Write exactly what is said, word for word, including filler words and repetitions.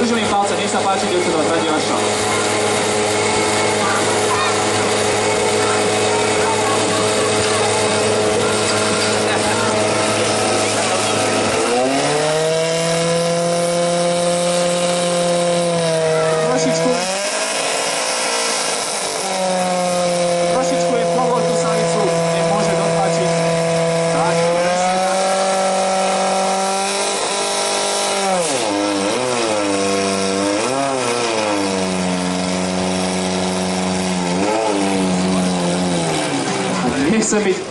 Držím im palce, nech sa páči, dievčatá, zradí vaša. Trošičku. Trošičku je povol tú samicu, nech môže dotlačiť. Tak, presne tak. Nechcem byť